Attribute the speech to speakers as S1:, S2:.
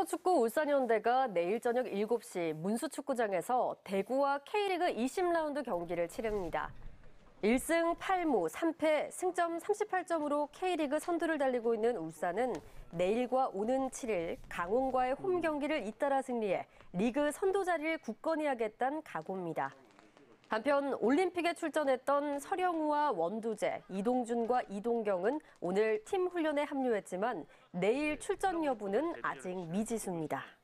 S1: 프로축구 울산현대가 내일 저녁 7시 문수축구장에서 대구와 K리그 20라운드 경기를 치릅니다. 1승 8무 3패 승점 38점으로 K리그 선두를 달리고 있는 울산은 내일과 오는 7일 강원과의 홈 경기를 잇따라 승리해 리그 선두 자리를 굳건히 하겠다는 각오입니다. 한편 올림픽에 출전했던 서령우와 원두재, 이동준과 이동경은 오늘 팀 훈련에 합류했지만 내일 출전 여부는 아직 미지수입니다.